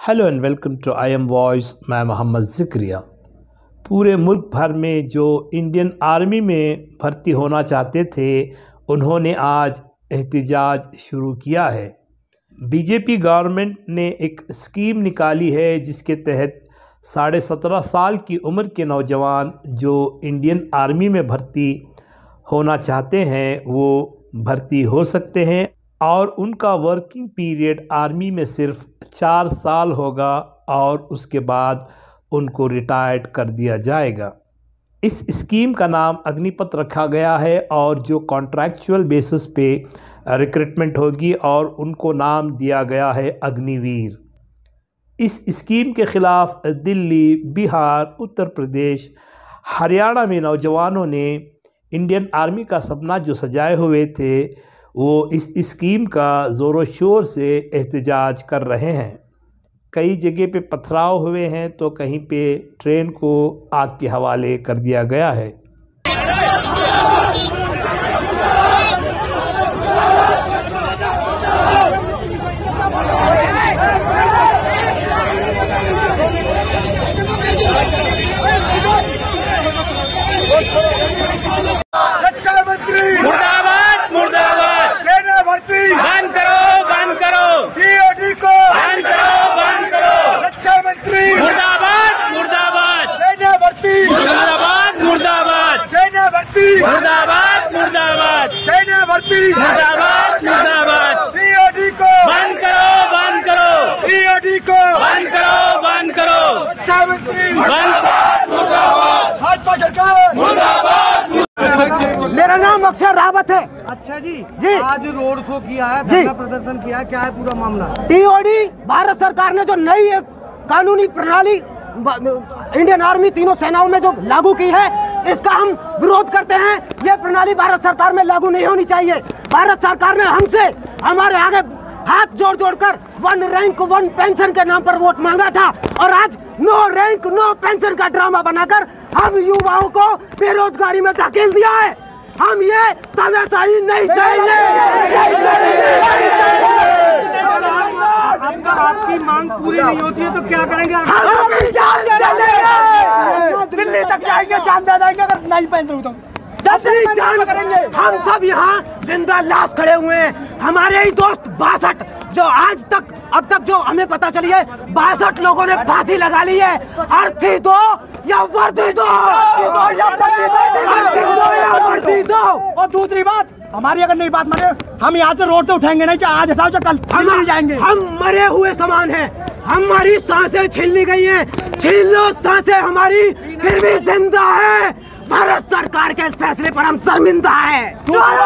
Hello and welcome to I M voice. मैं मोहम्मद ज़िक्रिया। पूरे मुल्क भर में जो इंडियन आर्मी में भर्ती होना चाहते थे उन्होंने आज एहतजाज शुरू किया है। बीजेपी गवर्नमेंट ने एक स्कीम निकाली है जिसके तहत 17.5 साल की उम्र के नौजवान जो इंडियन आर्मी में भर्ती होना चाहते हैं वो भर्ती हो सकते हैं और उनका वर्किंग पीरियड आर्मी में सिर्फ 4 साल होगा और उसके बाद उनको रिटायर्ड कर दिया जाएगा। इस स्कीम का नाम अग्निपथ रखा गया है और जो कॉन्ट्रैक्चुअल बेसिस पे रिक्रूटमेंट होगी और उनको नाम दिया गया है अग्निवीर। इस स्कीम के ख़िलाफ़ दिल्ली, बिहार, उत्तर प्रदेश, हरियाणा में नौजवानों ने इंडियन आर्मी का सपना जो सजाए हुए थे वो इस स्कीम का ज़ोरों शोर से एहतजाज कर रहे हैं। कई जगह पे पथराव हुए हैं तो कहीं पे ट्रेन को आग के हवाले कर दिया गया है। मुर्दाबाद मुर्दाबाद, सेना भर्ती बंद करो टीओडी को बंद करो। रक्षा मंत्री मुर्दाबाद मुर्दाबाद, सेना भर्ती मुर्दाबाद मुर्दाबाद, सेना भर्ती मुर्दाबाद मुर्दाबाद, सेना भर्ती मुर्दाबाद मुर्दाबाद। टीओडी को बंद करो टीओडी को बंद करो। रक्षा मंत्री मुर्दाबाद मुर्दाबाद, भाजपा सरकार मुर्दाबाद। मेरा नाम अक्षर रावत है। अच्छा जी आज रोड शो किया है, धरना प्रदर्शन किया है, क्या है पूरा मामला? टीओडी भारत सरकार ने जो नई एक कानूनी प्रणाली इंडियन आर्मी तीनों सेनाओं में जो लागू की है इसका हम विरोध करते हैं। ये प्रणाली भारत सरकार में लागू नहीं होनी चाहिए। भारत सरकार ने हमसे हमारे आगे हाथ जोड़ कर 1 रैंक 1 पेंशन के नाम पर वोट मांगा था और आज 9 रैंक 9 पेंशन का ड्रामा बनाकर हम युवाओं को बेरोजगारी में धकेल दिया है। हम ये तानाशाही नहीं सहेंगे। आपकी मांग पूरी नहीं होती है तो क्या करेंगे? हम दिल्ली तक जाएंगे, जान दे देंगे अगर नहीं पेंशन तो अपनी जान करेंगे। हम सब यहाँ जिंदा लाश खड़े हुए हैं। हमारे ही दोस्त 62 जो आज तक अब तक जो हमें पता चली है 62 लोगों ने फांसी लगा ली है। अर्थी दो या वर्दी दो, वर्दी दो। और दूसरी बात, हमारी अगर नहीं बात माने हम यहाँ से रोड से उठाएंगे नहीं, चाहे आज हटाओ चाहे कल हम जाएंगे। हम मरे हुए समान हैं। हमारी सांसें छीन ली गई हैं। छीन लो सांसें हमारी, फिर भी जिंदा है। भारत सरकार के इस फैसले पर हम शर्मिंदा है।